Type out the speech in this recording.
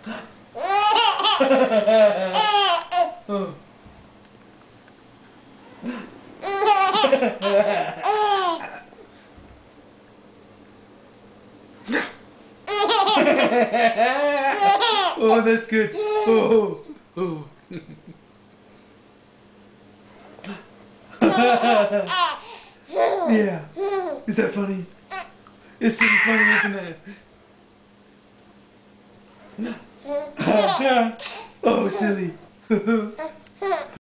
Oh. Oh, that's good. Oh, oh. Yeah. Is that funny? It's pretty funny, isn't it? Oh, silly.